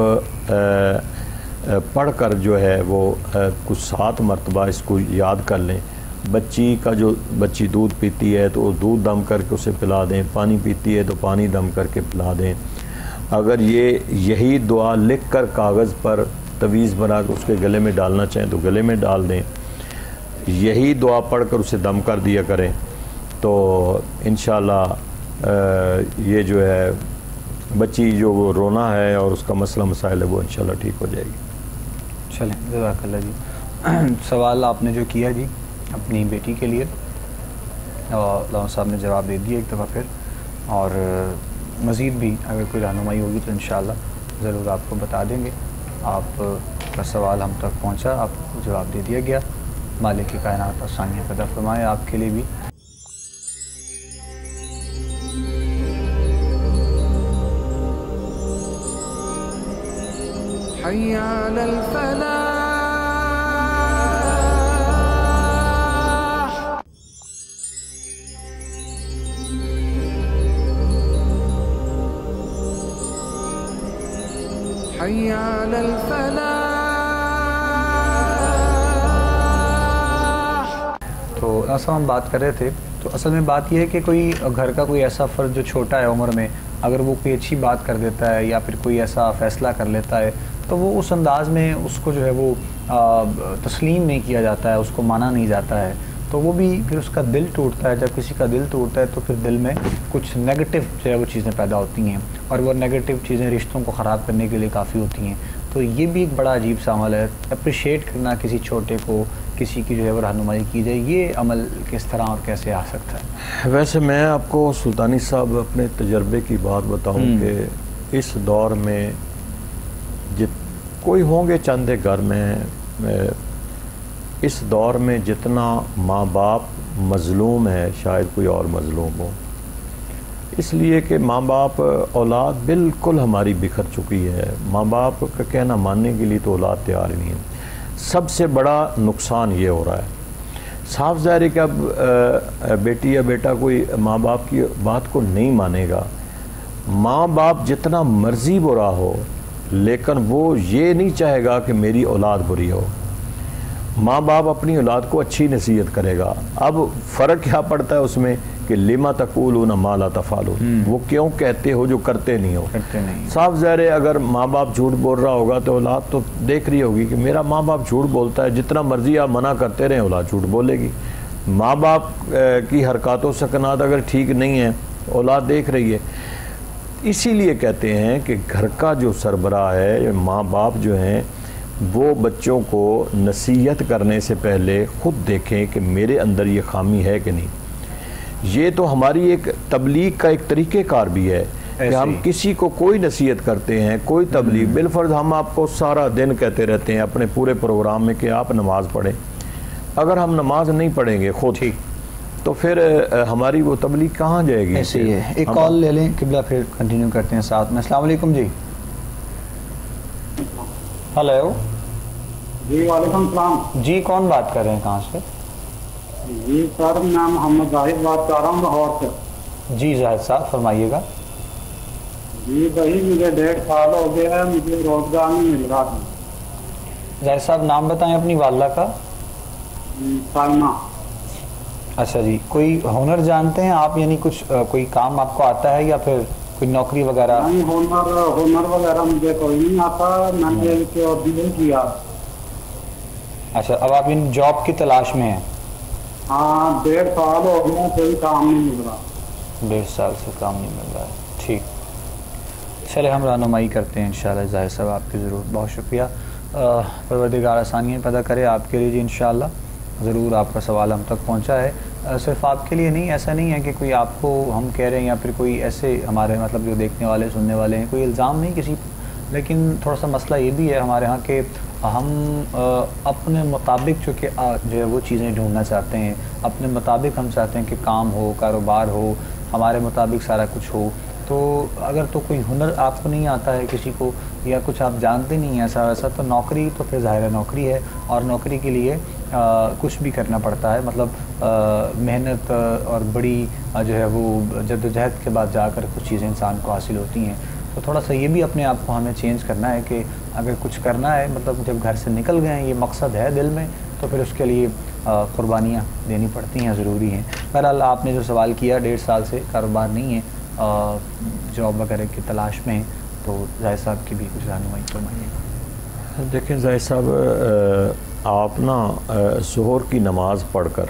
پڑھ کر جو ہے وہ کچھ سات مرتبہ اس کو یاد کر لیں۔ بچی کا جو بچی دودھ پیتی ہے تو وہ دودھ دم کر کے اسے پلا دیں، پانی پیتی ہے تو پانی دم کر کے پلا دیں۔ اگر یہ یہی دعا لکھ کر کاغذ پر تویز بنا کے اس کے گلے میں ڈالنا چاہیں تو گلے میں ڈال دیں، یہی دعا پڑھ کر اسے دم کر دیا کریں، تو انشاءاللہ یہ جو ہے بچی جو وہ رونا ہے اور اس کا مسئلہ مسائل ہے وہ انشاءاللہ ٹھیک ہو جائے گی۔
چلیں جزاک اللہ جی۔ سوال آپ نے جو کیا جی اپنی بیٹی کے لیے، اور علامہ صاحب نے جواب دے دیا ایک دفعہ پھر، اور مزید بھی اگر کوئی رہنمائی ہوگی تو انشاءاللہ ضرور آپ کو بتا دیں گے۔ آپ کا سوال ہم تک پہنچا، آپ کو جواب دے دیا گیا۔ مالک کی کائنات آسانیاں پیدا فرمائے آپ کے لیے بھی۔
حي على الفلاح حي على الفلاح۔
تو اصل ہم بات کر رہے تھے، تو اصل میں بات یہ ہے کہ کوئی گھر کا کوئی ایسا فرد جو چھوٹا ہے عمر میں، اگر وہ کوئی اچھی بات کر دیتا ہے یا پھر کوئی ایسا فیصلہ کر لیتا ہے تو وہ اس انداز میں اس کو جو ہے وہ تسلیم نہیں کیا جاتا ہے، اس کو مانا نہیں جاتا ہے، تو وہ بھی پھر اس کا دل ٹوٹتا ہے۔ جب کسی کا دل ٹوٹتا ہے تو پھر دل میں کچھ نیگیٹو جو ہے وہ چیزیں پیدا ہوتی ہیں، اور وہ نیگیٹو چیزیں رشتوں کو خراب کرنے کے لیے کافی ہوتی ہیں۔ تو یہ بھی ایک بڑا عجیب سا عمل ہے، اپریشیٹ کرنا کسی چھوٹے کو، کسی کی جو ہے وہ رہنمائی کی جائے، یہ عمل کس طرح اور کیسے آ سکتا ہے؟
ویسے میں آپ کو سلطانی صاحب اپنے تجربے کی بات بتاؤں کہ اس دور میں جت کوئی ہوں گے چند گھر میں، اس دور میں جتنا ماں باپ مظلوم ہے شاید کوئی اور مظلوم ہو، اس لیے کہ ماں باپ اولاد بالکل ہماری بکھر چکی ہے، ماں باپ کا کہنا ماننے کے لیے تو اولاد تیار ہی نہیں ہے۔ سب سے بڑا نقصان یہ ہو رہا ہے۔ صاف ظاہر ہے کہ اب بیٹی یا بیٹا کوئی ماں باپ کی بات کو نہیں مانے گا، ماں باپ جتنا مرضی برا ہو لیکن وہ یہ نہیں چاہے گا کہ میری اولاد بری ہو۔ ماں باپ اپنی اولاد کو اچھی نصیحت کرے گا۔ اب فرق کیا پڑتا ہے اس میں کہ لما تقولون ما لا تفعلون، وہ کیوں کہتے ہو جو کرتے نہیں ہو۔ صاف ظاہر ہے اگر ماں باپ جھوٹ بول رہا ہوگا تو اولاد تو دیکھ رہی ہوگی کہ میرا ماں باپ جھوٹ بولتا ہے، جتنا مرضی آپ منع کرتے رہیں اولاد جھوٹ بولے گی۔ ماں باپ کی حرکات و سکنات اگر ٹھیک نہیں ہیں اولاد دیکھ رہی ہے۔ اسی لیے کہتے ہیں کہ گھر کا جو سربراہ ہے، ماں باپ جو ہیں، وہ بچوں کو نصیحت کرنے سے پہلے خود دیکھیں کہ میرے اندر یہ خامی ہے کہ نہیں۔ یہ تو ہماری ایک تبلیغ کا ایک طریقہ کار بھی ہے کہ ہم کسی کو کوئی نصیحت کرتے ہیں، کوئی تبلیغ، بالفرض ہم آپ کو سارا دن کہتے رہتے ہیں اپنے پورے پروگرام میں کہ آپ نماز پڑھیں۔ اگر ہم نماز نہیں پڑھیں گے خود تو پھر ہماری وہ تبلیغ کہاں جائے گی؟
ایسے ہی ہے۔ ایک کال لے لیں قبلہ، پھر کنٹینیو کرتے ہیں ساتھ میں۔ السلام علیکم جی۔ ہلو
جی وعلیکم السلام
جی، کون بات کر رہے ہیں، کہاں سے؟
جی سر میں محمد زاہد بات کر رہا ہوں لاہور سے۔
جی زاہد صاحب فرمائیے گا۔
جی بھائی مجھے ڈیڑھ سال ہو گیا ہے، مجھے روزگار نہیں مل رہا تھا۔
زاہد صاحب نام بتائیں اپنی والدہ کا۔
سائمہ۔
اچھا جی، کوئی ہنر جانتے ہیں آپ، یعنی کچھ کوئی کام آپ کو آتا ہے یا پھر کوئی نوکری وغیرہ؟
نہیں، ہنر ہنر وغیرہ مجھے کوئی نہیں آتا، میں نے نہیں کیا۔
اچھا، اب آپ ان جاب کی تلاش میں ہیں؟
ہاں، ڈیڑھ سال ہو گیا کوئی کام نہیں مل رہا۔
ڈیڑھ سال سے کام نہیں مل رہا ہے، ٹھیک۔ چلے ہم رہنمائی کرتے ہیں انشاءاللہ ظاہر صاحب آپ کی ضرور۔ بہت شکریہ، پروردگار آسانیاں پیدا کرے آپ کے لیے جی انشاءاللہ۔ ضرور آپ کا سوال ہم تک پہنچا ہے، صرف آپ کے لیے نہیں، ایسا نہیں ہے کہ کوئی آپ کو ہم کہہ رہے ہیں یا پھر کوئی ایسے ہمارے مطلب جو دیکھنے والے سننے والے ہیں، کوئی الزام نہیں کسی، لیکن تھوڑا سا مسئلہ یہ بھی ہے ہمارے ہاں کہ ہم اپنے مطابق چونکہ جو ہے وہ چیزیں ڈھونڈنا چاہتے ہیں، اپنے مطابق ہم چاہتے ہیں کہ کام ہو، کاروبار ہو، ہمارے مطابق سارا کچھ ہو۔ تو اگر تو کوئی ہنر آپ کو نہیں آتا ہے کسی کو، یا کچھ آپ جانتے نہیں ہیں ایسا ویسا، تو نوکری تو پھر ظاہر نوکری ہے، اور نوکری کے لیے کچھ بھی کرنا پڑتا ہے، مطلب محنت اور بڑی جو ہے وہ جدوجہد کے بعد جا کر کچھ چیزیں انسان کو حاصل ہوتی ہیں۔ تو تھوڑا سا یہ بھی اپنے آپ کو ہمیں چینج کرنا ہے کہ اگر کچھ کرنا ہے، مطلب جب گھر سے نکل گئے ہیں، یہ مقصد ہے دل میں، تو پھر اس کے لیے قربانیاں دینی پڑتی ہیں، ضروری ہیں۔ بہرحال آپ نے جو سوال کیا، ڈیڑھ سال سے کاروبار نہیں ہے، جاب وغیرہ کی تلاش میں، تو زاہد صاحب کی بھی کچھ رہنمائی فرمائیے۔
دیکھیں زاہد صاحب، آپ نا ظہر کی نماز پڑھ کر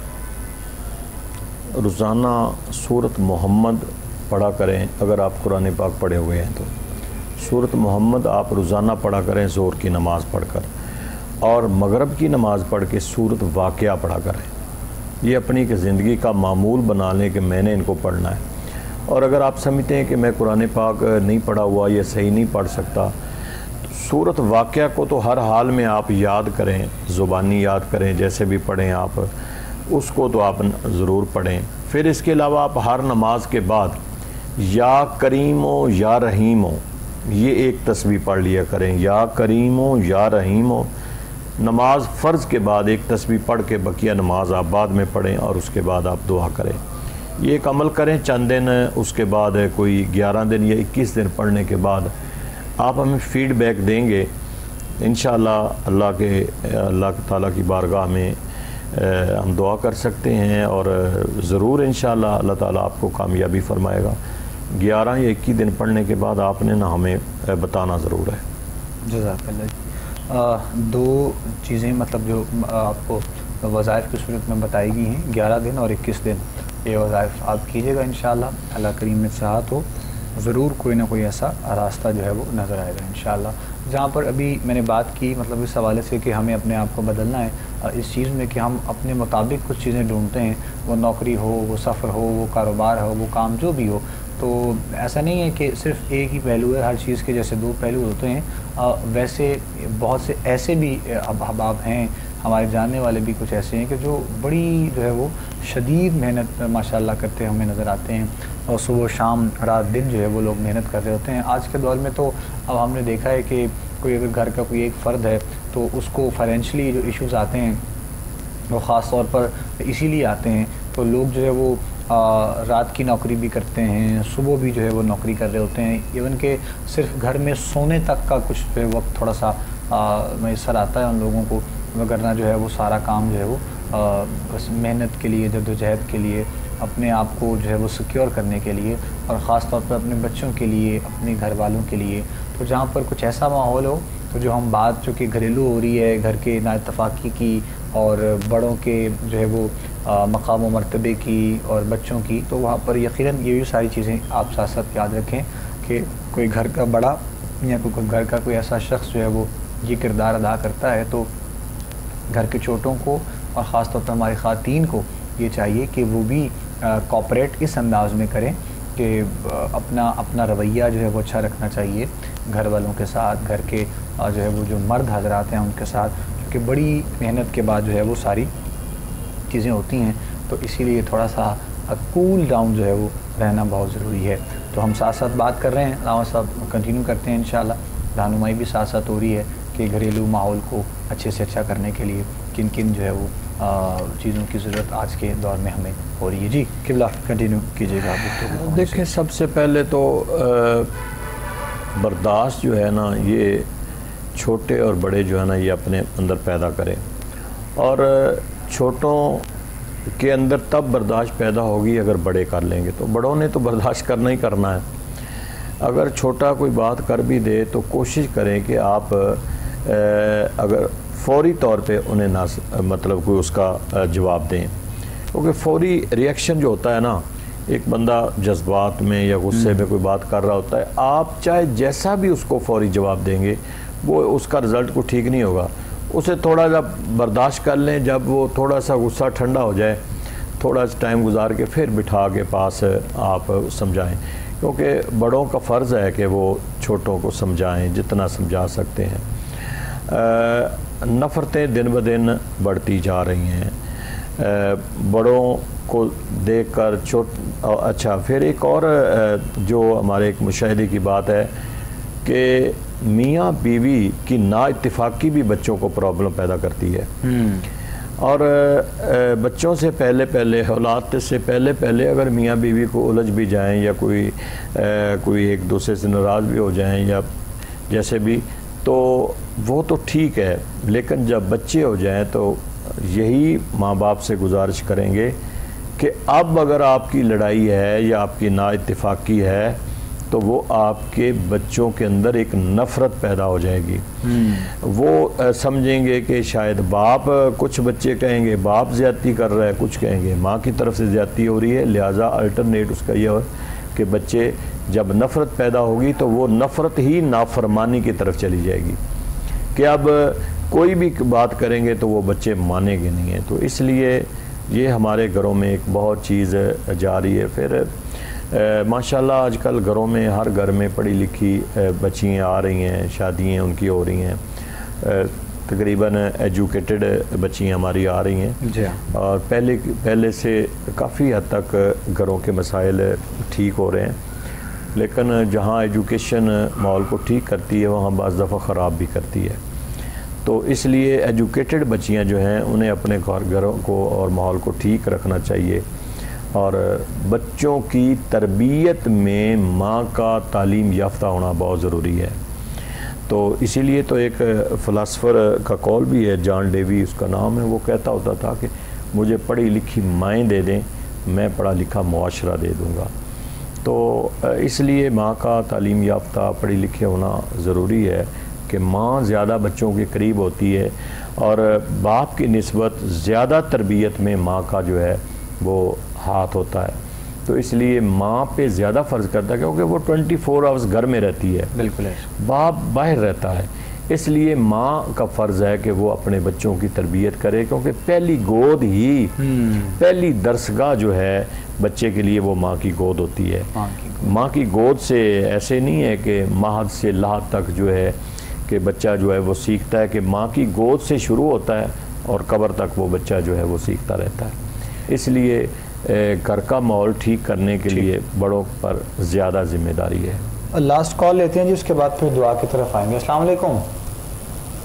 روزانہ سورۃ محمد پڑھا کریں۔ اگر آپ قرآن پاک پڑھے ہوئے ہیں تو سورۃ محمد آپ روزانہ پڑھا کریں ظہر کی نماز پڑھ کر، اور مغرب کی نماز پڑھ کے سورۃ واقعہ پڑھا کریں۔ یہ اپنی کہ زندگی کا معمول بنا لیں کہ میں نے ان کو پڑھنا ہے۔ اور اگر آپ سمجھتے ہیں کہ میں قرآن پاک نہیں پڑھا ہوا یا صحیح نہیں پڑھ سکتا، سورۃ واقعہ کو تو ہر حال میں آپ یاد کریں، زبانی یاد کریں، جیسے بھی پڑھیں آپ اس کو تو آپ ضرور پڑھیں۔ پھر اس کے علاوہ آپ ہر نماز کے بعد یا کریم و یا رحیم ہو، یہ ایک تسبیح پڑھ لیا کریں، یا کریم و یا رحیم ہو۔ نماز فرض کے بعد ایک تسبیح پڑھ کے بقیہ نماز آپ بعد میں پڑھیں، اور اس کے بعد آپ دعا کریں۔ یہ ایک عمل کریں چند دن، اس کے بعد کوئی گیارہ دن یا اکیس دن پڑھنے کے بعد آپ ہمیں فیڈ بیک دیں گے انشاءاللہ۔ اللہ کے اللہ تعالیٰ کی بارگاہ میں ہم دعا کر سکتے ہیں، اور ضرور انشاءاللہ اللہ تعالیٰ آپ کو کامیابی فرمائے گا۔ گیارہ یا اکیس دن پڑھنے کے بعد آپ نے نہ ہمیں بتانا ضرور ہے۔
جزاک اللہ۔ دو چیزیں مطلب جو آپ کو وظائف کی صورت میں بتائی گئی ہیں، گیارہ دن اور اکیس دن، یہ وظائف آپ کیجیے گا انشاءاللہ۔ اللہ کریم میں چاہت ہو ضرور کوئی نہ کوئی ایسا راستہ جو ہے وہ نظر آئے گا انشاءاللہ۔ جہاں پر ابھی میں نے بات کی مطلب اس حوالے سے کہ ہمیں اپنے آپ کو بدلنا ہے اس چیز میں کہ ہم اپنے مطابق کچھ چیزیں ڈھونڈتے ہیں، وہ نوکری ہو، وہ سفر ہو، وہ کاروبار ہو، وہ کام جو بھی ہو، تو ایسا نہیں ہے کہ صرف ایک ہی پہلو ہے ہر چیز کے، جیسے دو پہلو ہوتے ہیں ویسے بہت سے ایسے بھی احباب ہیں، ہمارے جاننے والے بھی کچھ ایسے ہیں کہ جو بڑی جو ہے وہ شدید محنت ماشاءاللہ کرتے ہمیں نظر آتے ہیں، اور صبح شام رات دن جو ہے وہ لوگ محنت کر رہے ہوتے ہیں۔ آج کے دور میں تو اب ہم نے دیکھا ہے کہ کوئی اگر گھر کا کوئی ایک فرد ہے تو اس کو فائنینشلی جو ایشوز آتے ہیں وہ خاص طور پر اسی لیے آتے ہیں. تو لوگ جو ہے وہ رات کی نوکری بھی کرتے ہیں, صبح بھی جو ہے وہ نوکری کر رہے ہوتے ہیں, ایون کہ صرف گھر میں سونے تک کا کچھ جو ہے وقت تھوڑا سا میسر آتا ہے ان لوگوں کو, وگرنہ جو ہے وہ سارا کام جو ہے وہ بس محنت کے لیے, جد و جہد کے لیے, اپنے آپ کو جو ہے وہ سیکیور کرنے کے لیے, اور خاص طور پر اپنے بچوں کے لیے, اپنے گھر والوں کے لیے. تو جہاں پر کچھ ایسا ماحول ہو تو جو ہم بات جو کہ گھریلو ہو رہی ہے, گھر کے نا اتفاقی کی اور بڑوں کے جو ہے وہ مقام و مرتبے کی اور بچوں کی, تو وہاں پر یقیناً یہ بھی ساری چیزیں آپ ساتھ ساتھ یاد رکھیں کہ کوئی گھر کا بڑا یا کوئی گھر کا کوئی ایسا شخص جو ہے وہ یہ کردار ادا کرتا ہے, تو گھر کے چھوٹوں کو اور خاص طور پر ہماری خواتین کو یہ چاہیے کہ وہ بھی کوآپریٹ اس انداز میں کریں کہ اپنا اپنا رویہ جو ہے وہ اچھا رکھنا چاہیے گھر والوں کے ساتھ, گھر کے جو ہے وہ جو مرد حضرات ہیں ان کے ساتھ, کیونکہ بڑی محنت کے بعد جو ہے وہ ساری چیزیں ہوتی ہیں. تو اسی لیے تھوڑا سا کول ڈاؤن جو ہے وہ رہنا بہت ضروری ہے. تو ہم ساتھ ساتھ بات کر رہے ہیں, علامہ صاحب کنٹینیو کرتے ہیں انشاءاللہ. رہنمائی بھی ساتھ ساتھ ہو رہی ہے کہ گھریلو ماحول کو اچھے سے اچھا کرنے کے لیے کن کن جو ہے وہ چیزوں کی ضرورت آج کے دور میں ہمیں ہو رہی ہے. جی قبلہ کنٹینیو کیجیے گا.
دیکھیں, سب سے پہلے تو برداشت جو ہے نا یہ چھوٹے اور بڑے جو ہے نا یہ اپنے اندر پیدا کریں, اور چھوٹوں کے اندر تب برداشت پیدا ہوگی اگر بڑے کر لیں گے. تو بڑوں نے تو برداشت کرنا ہی کرنا ہے. اگر چھوٹا کوئی بات کر بھی دے تو کوشش کریں کہ آپ اگر فوری طور پہ انہیں نہ مطلب کوئی اس کا جواب دیں, کیونکہ فوری ریئیکشن جو ہوتا ہے نا, ایک بندہ جذبات میں یا غصے میں کوئی بات کر رہا ہوتا ہے, آپ چاہے جیسا بھی اس کو فوری جواب دیں گے وہ اس کا رزلٹ کو ٹھیک نہیں ہوگا. اسے تھوڑا سا برداشت کر لیں, جب وہ تھوڑا سا غصہ ٹھنڈا ہو جائے تھوڑا سا ٹائم گزار کے پھر بٹھا کے پاس آپ سمجھائیں, کیونکہ بڑوں کا فرض ہے کہ وہ چھوٹوں کو سمجھائیں جتنا سمجھا سکتے ہیں. نفرتیں دن بدن بڑھتی جا رہی ہیں, بڑوں کو دیکھ کر چھوٹ اچھا پھر ایک اور جو ہمارے ایک مشاہدے کی بات ہے کہ میاں بیوی کی نا اتفاقی بھی بچوں کو پرابلم پیدا کرتی ہے. اور بچوں سے پہلے پہلے اولاد سے پہلے پہلے اگر میاں بیوی کو الجھ بھی جائیں یا کوئی کوئی ایک دوسرے سے ناراض بھی ہو جائیں یا جیسے بھی, تو وہ تو ٹھیک ہے, لیکن جب بچے ہو جائیں تو یہی ماں باپ سے گزارش کریں گے کہ اب اگر آپ کی لڑائی ہے یا آپ کی نا اتفاقی ہے تو وہ آپ کے بچوں کے اندر ایک نفرت پیدا ہو جائے گی. وہ سمجھیں گے کہ شاید باپ, کچھ بچے کہیں گے باپ زیادتی کر رہا ہے, کچھ کہیں گے ماں کی طرف سے زیادتی ہو رہی ہے, لہٰذا الٹرنیٹ اس کا یہ ہو کہ بچے جب نفرت پیدا ہوگی تو وہ نفرت ہی نافرمانی کی طرف چلی جائے گی کہ اب کوئی بھی بات کریں گے تو وہ بچے مانیں گے نہیں ہیں. تو اس لیے یہ ہمارے گھروں میں ایک بہت چیز جاری ہے. پھر ماشاءاللہ آج کل گھروں میں ہر گھر میں پڑھی لکھی بچیاں آ رہی ہیں, شادیاں ان کی ہو رہی ہیں, تقریباً ایجوکیٹڈ بچیاں ہماری آ رہی ہیں, اور پہلے پہلے سے کافی حد تک گھروں کے مسائل ٹھیک ہو رہے ہیں. لیکن جہاں ایجوکیشن ماحول کو ٹھیک کرتی ہے وہاں بعض دفعہ خراب بھی کرتی ہے. تو اس لیے ایجوکیٹڈ بچیاں جو ہیں انہیں اپنے گھروں کو اور ماحول کو ٹھیک رکھنا چاہیے, اور بچوں کی تربیت میں ماں کا تعلیم یافتہ ہونا بہت ضروری ہے. تو اسی لیے تو ایک فلاسفر کا قول بھی ہے, جان ڈیوی اس کا نام ہے, وہ کہتا ہوتا تھا کہ مجھے پڑھی لکھی مائیں دے دیں, میں پڑھا لکھا معاشرہ دے دوں گا. تو اس لیے ماں کا تعلیم یافتہ پڑھی لکھے ہونا ضروری ہے کہ ماں زیادہ بچوں کے قریب ہوتی ہے, اور باپ کی نسبت زیادہ تربیت میں ماں کا جو ہے وہ ہاتھ ہوتا ہے. تو اس لیے ماں پہ زیادہ فرض کرتا ہے کیونکہ وہ ٹوئنٹی فور آورس گھر میں رہتی ہے, بالکل ہے, باپ باہر رہتا ہے. اس لیے ماں کا فرض ہے کہ وہ اپنے بچوں کی تربیت کرے, کیونکہ پہلی گود ہی پہلی درسگاہ جو ہے بچے کے لیے وہ ماں کی گود ہوتی ہے. ماں کی گود سے ایسے نہیں ہے کہ مہد سے لاحد تک جو ہے کہ بچہ جو ہے وہ سیکھتا ہے, کہ ماں کی گود سے شروع ہوتا ہے اور قبر تک وہ بچہ جو ہے وہ سیکھتا رہتا ہے. اس لیے گھر کا ماحول ٹھیک کرنے کے لیے بڑوں پر زیادہ ذمہ داری ہے.
لاسٹ کال لیتے ہیں جی, اس کے بعد پھر دعا کی طرف آئیں گے. السلام علیکم.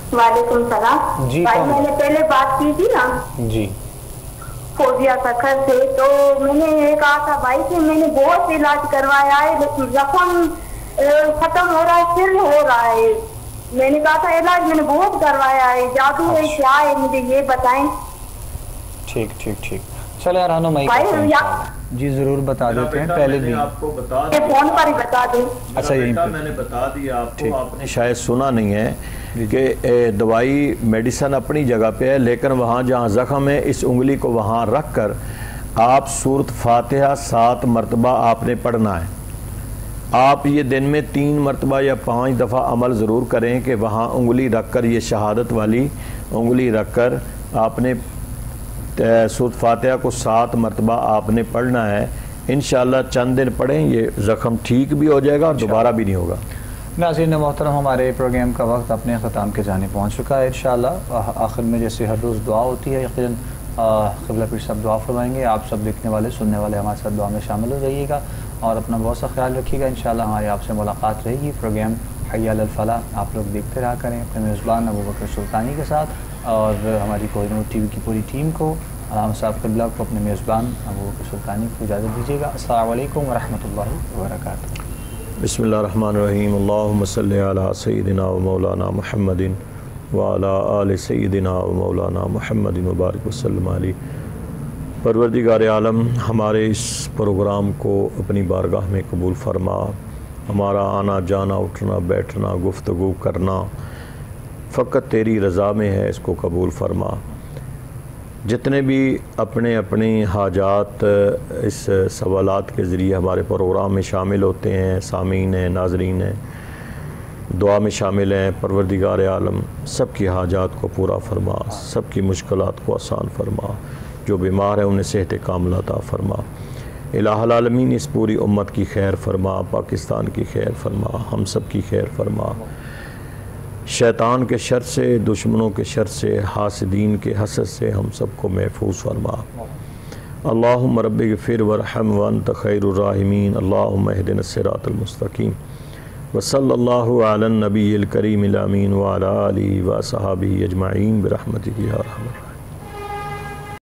وعلیکم السلام.
جی
بھائی
کون؟
میں نے پہلے بات کی تھی نا
جی
فوزیہ سکھر سے, تو میں نے یہ کہا تھا بھائی کہ میں نے بہت علاج کروایا ہے لیکن زخم ختم ہو رہا ہے, پھر ہو رہا ہے. میں نے کہا تھا علاج میں نے بہت کروایا ہے, جادو ہے کیا ہے مجھے یہ بتائیں.
ٹھیک ٹھیک ٹھیک چلے رہنمائی
بھائی
کرتے ہیں
یا-
انشاءاللہ. جی ضرور بتا دیتے ہیں. پہلے بھی
آپ کو بتا
یہ فون پر ہی بتا دیں.
اچھا یہیں پہ
میں نے بتا دیا آپ
ٹھیک.
کو, آپ نے شاید سنا نہیں ہے کہ اے, دوائی میڈیسن اپنی جگہ پہ ہے, لیکن وہاں جہاں زخم ہے اس انگلی کو وہاں رکھ کر آپ سورت فاتحہ سات مرتبہ آپ نے پڑھنا ہے. آپ یہ دن میں تین مرتبہ یا پانچ دفعہ عمل ضرور کریں کہ وہاں انگلی رکھ کر, یہ شہادت والی انگلی رکھ کر آپ نے سورت فاتحہ کو سات مرتبہ آپ نے پڑھنا ہے. انشاءاللہ چند دن پڑھیں, یہ زخم ٹھیک بھی ہو جائے گا اور دوبارہ بھی نہیں ہوگا.
ناظرین محترم, ہمارے پروگرام کا وقت اپنے ختام کے جانے پہنچ چکا ہے. انشاءاللہ آخر میں جیسے ہر روز دعا ہوتی ہے, یقیناً قبلہ پیر صاحب دعا فرمائیں گے. آپ سب دیکھنے والے سننے والے ہمارے ساتھ دعا میں شامل ہو جائیے گا اور اپنا بہت سا خیال رکھیے گا. انشاءاللہ ہماری آپ سے ملاقات رہے گی. پروگرام حی علی الفلاح آپ لوگ دیکھتے رہا کریں اپنے میزبان ابوبکر سلطانی کے ساتھ, اور ہماری کوہ نور ٹی وی کی پوری ٹیم کو, علامہ صاحب قبلہ کو, اپنے میزبان ابوبکر سلطانی کو اجازت دیجیے گا. السلام علیکم ورحمۃ اللہ وبرکاتہ.
بسم اللہ الرحمن الرحیم. اللہم صلی علی سیدنا و مولانا محمد وعلی آل سیدنا و مولانا محمد مبارک وسلم علیہ. پروردگار عالم, ہمارے اس پروگرام کو اپنی بارگاہ میں قبول فرما. ہمارا آنا جانا اٹھنا بیٹھنا گفتگو کرنا فقط تیری رضا میں ہے, اس کو قبول فرما. جتنے بھی اپنے اپنی حاجات اس سوالات کے ذریعے ہمارے پروگرام میں شامل ہوتے ہیں, سامعین ہیں, ناظرین ہیں, دعا میں شامل ہیں, پروردگار عالم سب کی حاجات کو پورا فرما, سب کی مشکلات کو آسان فرما. جو بیمار ہیں انہیں صحت کاملہ عطا فرما. الہ العالمین اس پوری امت کی خیر فرما, پاکستان کی خیر فرما, ہم سب کی خیر فرما. شیطان کے شر سے, دشمنوں کے شر سے, حاسدین کے حسد سے ہم سب کو محفوظ فرما. اللہم رب اغفر وارحم وانت خیر الراحمین. اللہم اہدنا الصراط المستقیم. وصلی اللہ علی النبی الکریم الامین وعلی آلہ وصحبہ اجمعین برحمتک یا ارحم الراحمین.